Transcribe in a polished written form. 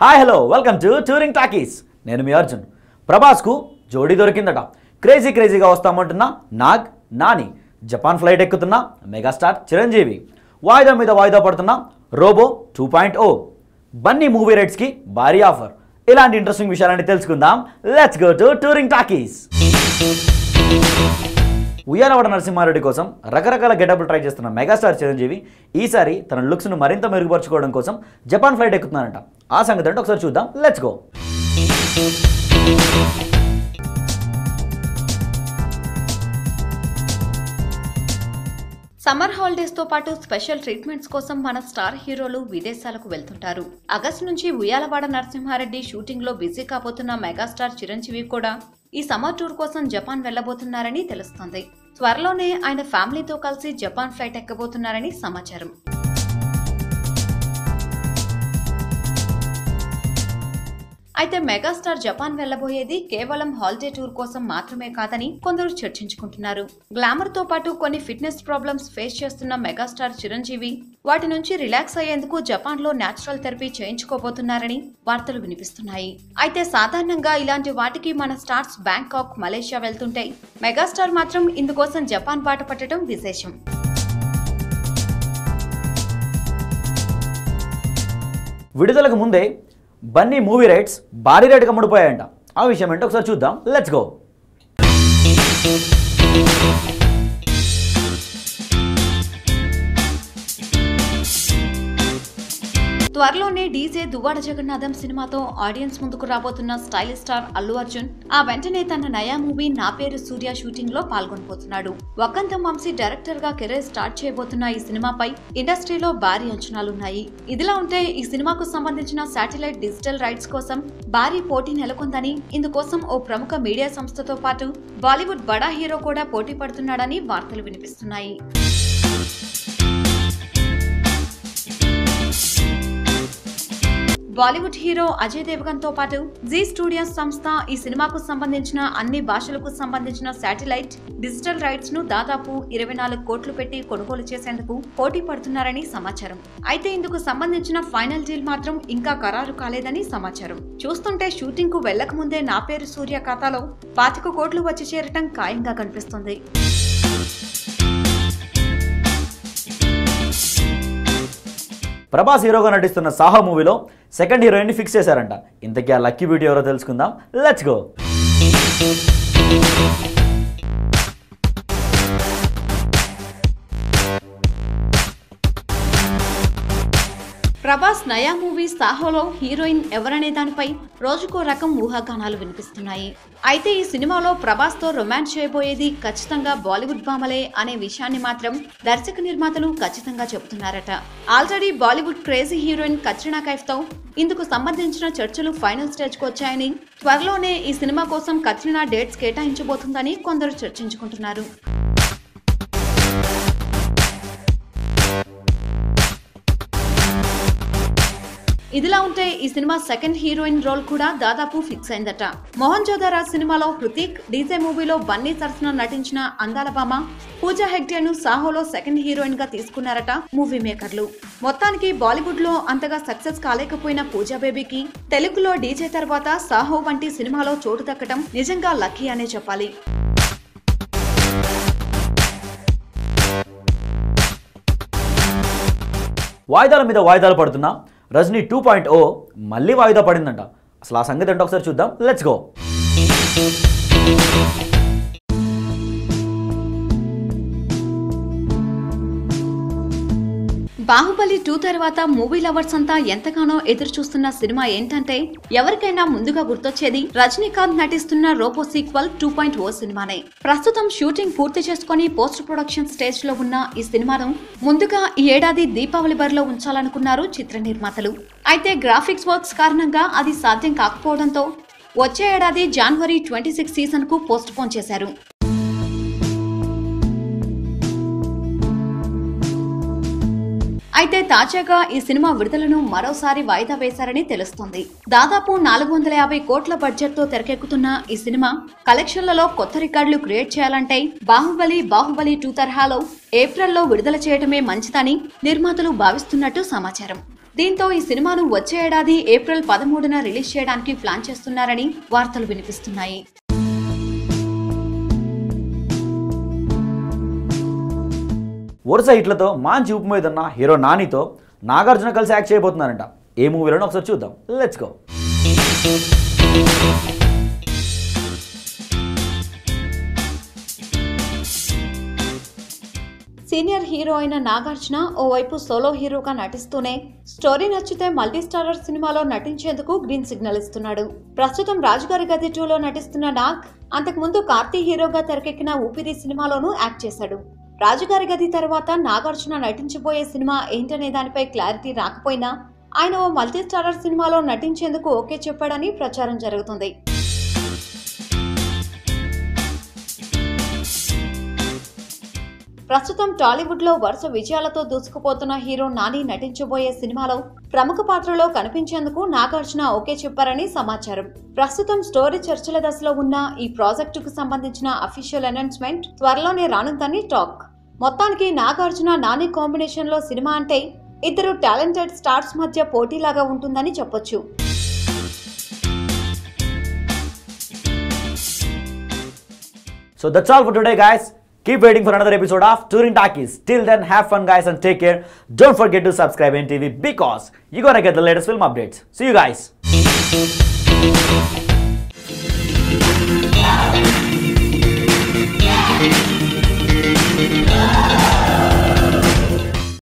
Hi hello welcome to touring talkies. నేను మీ అర్జున్. ప్రభాస్కు జోడీ దొరికిందట. క్రేజీగా వస్తామంటున్న నాగ్ నాని, జపాన్ ఫ్లైట్ ఎక్కుతున్న మెగాస్టార్ చిరంజీవి, వాయిదా మీద వాయిదా పడుతున్న రోబో 2.0, బన్నీ మూవీ రైట్స్కి భారీ ఆఫర్. ఇలాంటి ఇంట్రెస్టింగ్ విషయాలని తెలుసుకుందాం. Let's go to touring talkies. Uyyalawada Narasimha Reddy కోసం రకరకాల గెటప్లు ట్రై చేస్తున్న మెగాస్టార్ చిరంజీవి ఈసారి తన లుక్స్ను మరింత మెరుగుపరచుకోవడం కోసం జపాన్ ఫ్లైట్ ఎక్కుతున్నారంట. ఆ సంగతి అంటే ఒకసారి చూద్దాం. Let's go. సమ్మర్ హాలిడేస్ తో పాటు స్పెషల్ ట్రీట్మెంట్స్ కోసం మన స్టార్ హీరోలు విదేశాలకు వెళ్తుంటారు. ఆగస్టు నుంచి ఉయ్యాలవాడ నరసింహారెడ్డి షూటింగ్ లో బిజీ కాబోతున్న మెగాస్టార్ చిరంజీవి కూడా ఈ సమ్మర్ టూర్ కోసం జపాన్ వెళ్లబోతున్నారని తెలుస్తోంది. త్వరలోనే ఆయన ఫ్యామిలీతో కలిసి జపాన్ ఫ్లైట్ ఎక్కబోతున్నారని సమాచారం. అయితే మెగాస్టార్ జపాన్ వెళ్లబోయేది కేవలం హాలిడే టూర్ కోసం మాత్రమే కాదని కొందరు చర్చించుకుంటున్నారు. గ్లామర్ తో పాటు కొన్ని ఫిట్నెస్ ప్రాబ్లమ్స్ ఫేస్ చేస్తున్న మెగాస్టార్ చిరంజీవి వాటి నుంచి రిలాక్స్ అయ్యేందుకు జపాన్ లో న్యాచురల్ థెరపీ చేయించుకోబోతున్నారని వార్తలు వినిపిస్తున్నాయి. అయితే సాధారణంగా ఇలాంటి వాటికి మన స్టార్స్ బ్యాంకాక్, మలేషియా వెళ్తుంటే మెగాస్టార్ మాత్రం ఇందుకోసం జపాన్ బాట పట్టడం విశేషం. విడుదలకు ముందే బన్నీ మూవీ రైట్స్ భారీ రేటుగా అమ్ముడుపోయాయంట. ఆ విషయం ఏంటో ఒకసారి చూద్దాం. Let's go. త్వరలోనే డీజే దువ్వాడ జగన్నాథం సినిమాతో ఆడియన్స్ ముందుకు రాబోతున్న స్టైలిష్ స్టార్ అల్లు అర్జున్ ఆ వెంటనే తన నయా మూవీ నా పేరు సూర్య షూటింగ్ లో పాల్గొనబోతున్నాడు. వకంతం వంశీ డైరెక్టర్ గా కెరీర్ స్టార్ట్ చేయబోతున్న ఈ సినిమాపై ఇండస్ట్రీలో భారీ అంచనాలున్నాయి. ఇదిలా ఉంటే ఈ సినిమాకు సంబంధించిన శాటిలైట్ డిజిటల్ రైట్స్ కోసం భారీ పోటీ నెలకొందని, ఇందుకోసం ఓ ప్రముఖ మీడియా సంస్థతో పాటు బాలీవుడ్ బడా హీరో కూడా పోటీ పడుతున్నాడని వార్తలు వినిపిస్తున్నాయి. బాలీవుడ్ హీరో అజయ్ దేవగన్ తో పాటు జీ స్టూడియోస్ సంస్థ ఈ సినిమాకు సంబంధించిన అన్ని భాషలకు సంబంధించిన శాటిలైట్ డిజిటల్ రైట్స్ ను దాదాపు 24 కోట్లు పెట్టి కొనుగోలు చేసేందుకు పోటీ పడుతున్నారని సమాచారం. అయితే ఇందుకు సంబంధించిన ఫైనల్ డీల్ మాత్రం ఇంకా ఖరారు కాలేదని సమాచారం. చూస్తుంటే షూటింగ్ కు వెళ్లక ముందే నా పేరు సూర్య ఖాతాలో 25 కోట్లు వచ్చి చేరటం ఖాయంగా కనిపిస్తుంది. ప్రభాస్ హీరోగా నటిస్తున్న సాహో మూవీలో సెకండ్ హీరోయిన్ ని ఫిక్స్ చేశారంట. ఇంతకీ ఆ లక్కీ బ్యూటీ ఎవరో తెలుసుకుందాం. Let's go. ప్రభాస్ నయా మూవీ సాహోలో హీరోయిన్ ఎవరనే దానిపై రోజుకో రకం ఊహాగానాలు వినిపిస్తున్నాయి. అయితే ఈ సినిమాలో ప్రభాస్ తో రొమాన్స్ చేయబోయేది ఖచ్చితంగా బాలీవుడ్ భామలే అనే విషయాన్ని మాత్రం దర్శక నిర్మాతలు ఖచ్చితంగా చెబుతున్నారట. Already Bollywood crazy heroine Katrina Kaif తో ఇందుకు సంబంధించిన చర్చలు ఫైనల్ స్టేజ్ కు వచ్చాయని, త్వరలోనే ఈ సినిమా కోసం కత్రినా డేట్స్ కేటాయించబోతుందని కొందరు చర్చించుకుంటున్నారు. ఇదిలా ఉంటే ఈ సినిమా సెకండ్ హీరోయిన్ రోల్ కూడా దాదాపు ఫిక్స్ అయిందట. మోహన్ జోదారా సినిమాలో హృతిక్, డీజే మూవీలో బన్నీ సరసన నటించిన అందాల భామ పూజా హెగ్డేను సాహోలో సెకండ్ హీరోయిన్ గా తీసుకున్నారట మూవీ మేకర్లు. మొత్తానికి బాలీవుడ్ లో అంతగా సక్సెస్ కాలేకపోయిన పూజా బేబీకి తెలుగులో డీజే తర్వాత సాహో వంటి సినిమాలో చోటు దక్కడం నిజంగా లక్కీ అనే చెప్పాలి. వాయిదాల మీద వాయిదాలు పడుతున్నా రజనీ 2.0 మళ్ళీ వాయిదా పడిందంట. అసలు ఆ సంగతి అంటే ఒకసారి చూద్దాం. Let's go. బాహుబలి 2 తర్వాత మూవీ లవర్స్ అంతా ఎంతగానో ఎదురు చూస్తున్న సినిమా ఏంటంటే ఎవరికైనా ముందుగా గుర్తొచ్చేది రజనీకాంత్ నటిస్తున్న రోబో సీక్వెల్ 2.0 సినిమానే. ప్రస్తుతం షూటింగ్ పూర్తి చేసుకుని పోస్ట్ ప్రొడక్షన్ స్టేజ్ లో ఉన్న ఈ సినిమాను ముందుగా ఈ ఏడాది దీపావళి బరిలో ఉంచాలనుకున్నారు చిత్ర నిర్మాతలు. అయితే గ్రాఫిక్స్ వర్క్స్ కారణంగా అది సాధ్యం కాకపోవడంతో వచ్చే ఏడాది జనవరి 26 సీజన్ కు పోస్ట్ పోన్ చేశారు. అయితే తాజాగా ఈ సినిమా విడుదలను మరోసారి వాయిదా వేశారని తెలుస్తోంది. దాదాపు 450 కోట్ల బడ్జెట్ తో తెరకెక్కుతున్న ఈ సినిమా కలెక్షన్లలో కొత్త రికార్డులు క్రియేట్ చేయాలంటే బాహుబలి 2 తరహాలో ఏప్రిల్లో విడుదల చేయడమే మంచిదని నిర్మాతలు భావిస్తున్నట్టు సమాచారం. దీంతో ఈ సినిమాను వచ్చే ఏడాది ఏప్రిల్ 13న రిలీజ్ చేయడానికి ప్లాన్ చేస్తున్నారని వార్తలు వినిపిస్తున్నాయి. వరుస హిట్లతో మంచి ఊపు మీద ఉన్న హీరో నానితో నాగార్జున కలిసి యాక్ట్ చేయబోతున్నారంట. ఏ మూవీలోనో ఒకసారి చూద్దాం. Let's go. సీనియర్ హీరో అయిన నాగార్జున ఓవైపు సోలో హీరోగా నటిస్తూనే స్టోరీ నచ్చితే మల్టీ స్టారర్ సినిమాలో నటించేందుకు గ్రీన్ సిగ్నల్ ఇస్తున్నాడు. ప్రస్తుతం రాజుగారి గది 2లో నటిస్తున్న నాగ్ అంతకుముందు కార్తీ హీరోగా తెరకెక్కిన ఊపిరి సినిమాలోనూ యాక్ట్ చేశాడు. రాజుగారి గది తర్వాత నాగార్జున నటించబోయే సినిమా ఏంటనే దానిపై క్లారిటీ రాకపోయినా ఆయన ఓ మల్టీ స్టారర్ సినిమాలో నటించేందుకు ఓకే చెప్పాడని ప్రచారం జరుగుతుంది. ప్రస్తుతం టాలీవుడ్ లో వరుస విజయాలతో దూసుకుపోతున్న హీరో నాని నటించబోయే సినిమాలో ప్రముఖ పాత్రలో కనిపించేందుకు నాగార్జున ఓకే చెప్పారని సమాచారం. ప్రస్తుతం స్టోరీ చర్చల దశలో ఉన్న ఈ ప్రాజెక్టుకు సంబంధించిన అఫీషియల్ అనౌన్స్మెంట్ త్వరలోనే రానుందని టాక్. మొత్తానికి నాగార్జున నాని కాంబినేషన్ లో సినిమా అంటే ఇద్దరు టాలెంటెడ్ స్టార్స్ మధ్య పోటీలాగా ఉంటుందని చెప్పొచ్చు. So that's all for today, guys. Keep waiting for another episode of Touring Talkies. Till then, have fun, guys, and take care. Don't forget to subscribe NTV because you're gonna get the latest film updates. See you guys.